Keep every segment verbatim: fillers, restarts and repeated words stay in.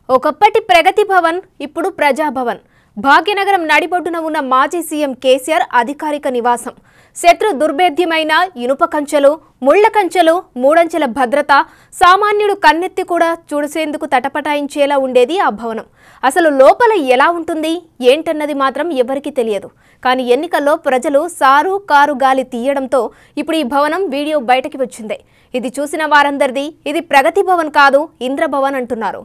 ఒకప్పటి ప్రగతి భవన్ ఇప్పుడు ప్రజాభవన్. భాగ్యనగరం నడిబొడ్డున ఉన్న మాజీ సీఎం కేసీఆర్ అధికారిక నివాసం. శత్రు దుర్భేద్యమైన ఇనుప కంచెలు, ముళ్ల కంచెలు, మూడంచెల భద్రత, సామాన్యుడు కన్నెత్తి కూడా చూసేందుకు తటపటాయించేలా ఉండేది ఆ భవనం. అసలు లోపల ఎలా ఉంటుంది ఏంటన్నది మాత్రం ఎవరికీ తెలియదు. కానీ ఎన్నికల్లో ప్రజలు సారు కారు గాలి తీయడంతో ఇప్పుడు ఈ భవనం వీడియో బయటకి వచ్చింది. ఇది చూసిన వారందరిది ఇది ప్రగతి భవన్ కాదు, ఇంద్రభవన్ అంటున్నారు.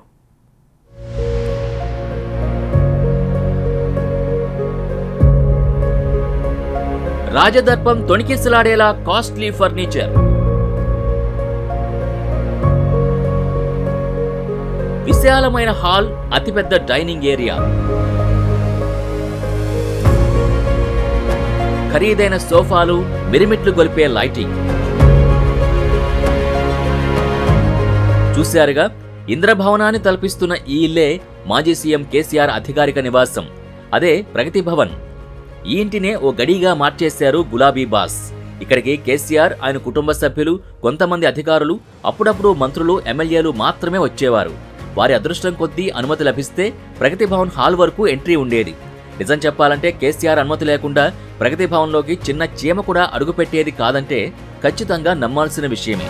రాజదర్పం తొణికిసలాడేలా కాస్ట్లీ ఫర్నిచర్, విశాలమైన హాల్, అతిపెద్ద డైనింగ్ ఏరియా, ఖరీదైన సోఫాలు, మిరిమిట్లు గొలిపే లైటింగ్. చూశారుగా, ఇంద్రభవనాన్ని తలపిస్తున్న ఈ ఇల్లే మాజీ సీఎం కేసీఆర్ అధికారిక నివాసం. అదే ప్రగతి భవన్. ఈ ఇంటినే ఓ గడిగా మార్చేశారు గులాబీ బాస్. ఇక్కడికి కేసీఆర్, ఆయన కుటుంబ సభ్యులు, కొంతమంది అధికారులు, అప్పుడప్పుడు మంత్రులు, ఎమ్మెల్యేలు మాత్రమే వచ్చేవారు. వారి అదృష్టం కొద్దీ అనుమతి లభిస్తే ప్రగతి భవన్ హాల్ వరకు ఎంట్రీ ఉండేది. నిజం చెప్పాలంటే కేసీఆర్ అనుమతి లేకుండా ప్రగతి భవన్లోకి చిన్న చీమ కూడా అడుగుపెట్టేది కాదంటే ఖచ్చితంగా నమ్మాల్సిన విషయమే.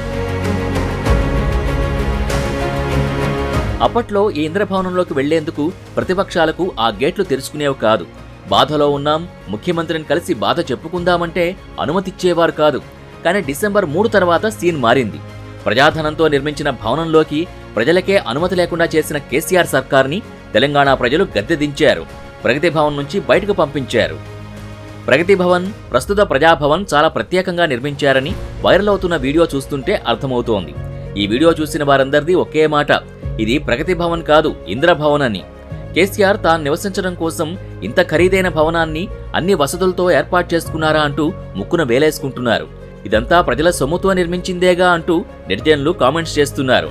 అప్పట్లో ఈ ఇంద్రభవనంలోకి వెళ్లేందుకు ప్రతిపక్షాలకు ఆ గేట్లు తెరుచుకునేవి కాదు. బాధలో ఉన్నాం, ముఖ్యమంత్రిని కలిసి బాధ చెప్పుకుందామంటే అనుమతిచ్చేవారు కాదు. కానీ డిసెంబర్ మూడు తర్వాత సీన్ మారింది. ప్రజాధనంతో నిర్మించిన భవనంలోకి ప్రజలకే అనుమతి లేకుండా చేసిన కేసీఆర్ సర్కార్ని తెలంగాణ ప్రజలు గద్దె దించారు. ప్రగతి భవన్ నుంచి బయటకు పంపించారు. ప్రగతి భవన్, ప్రస్తుత ప్రజాభవన్ చాలా ప్రత్యేకంగా నిర్మించారని వైరల్ అవుతున్న వీడియో చూస్తుంటే అర్థమవుతోంది. ఈ వీడియో చూసిన వారందరిది ఒకే మాట, ఇది ప్రగతి భవన్ కాదు, ఇంద్రభవన్ అని. కేసీఆర్ తాను నివసించడం కోసం ఇంత ఖరీదైన భవనాన్ని అన్ని వసతులతో ఏర్పాటు చేసుకున్నారా అంటూ ముక్కున వేలేసుకుంటున్నారు. ఇదంతా ప్రజల సొమ్ముతో నిర్మించిందేగా అంటూ నెటిజన్లు కామెంట్స్ చేస్తున్నారు.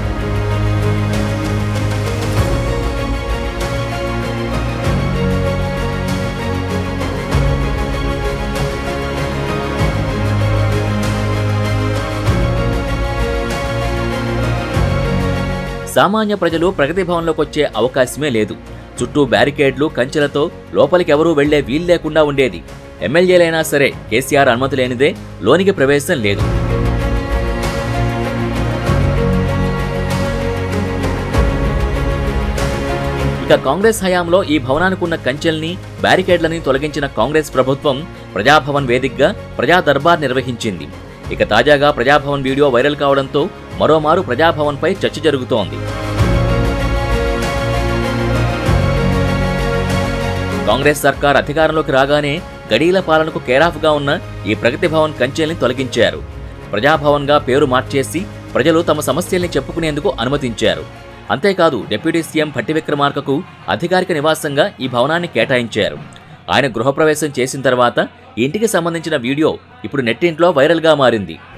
సామాన్య ప్రజలు ప్రగతి భవన్లోకి వచ్చే అవకాశమే లేదు. చుట్టూ బ్యారికేడ్లు, కంచెలతో లోపలికెవరూ వెళ్లే వీలు లేకుండా ఉండేది. ఎమ్మెల్యేలైనా సరే కేసీఆర్ అనుమతి లేనిదే లోనికి ప్రవేశం లేదు. ఇక కాంగ్రెస్ హయాంలో ఈ భవనానికి ఉన్న కంచెల్ని, బ్యారికేడ్లని తొలగించిన కాంగ్రెస్ ప్రభుత్వం ప్రజాభవన్ వేదికగా ప్రజా దర్బార్ నిర్వహించింది. ఇక తాజాగా ప్రజాభవన్ వీడియో వైరల్ కావడంతో మరోమారు ప్రజాభవన్ పై చర్చ జరుగుతోంది. కాంగ్రెస్ సర్కార్ అధికారంలోకి రాగానే గడీల పాలనకు కేరాఫ్గా ఉన్న ఈ ప్రగతి భవన్ కంచెల్ని తొలగించారు. ప్రజాభవన్ గా పేరు మార్చేసి ప్రజలు తమ సమస్యల్ని చెప్పుకునేందుకు అనుమతించారు. అంతేకాదు, డిప్యూటీ సీఎం భట్టి విక్రమార్కకు అధికారిక నివాసంగా ఈ భవనాన్ని కేటాయించారు. ఆయన గృహప్రవేశం చేసిన తర్వాత ఈ ఇంటికి సంబంధించిన వీడియో ఇప్పుడు నెట్టింట్లో వైరల్గా మారింది.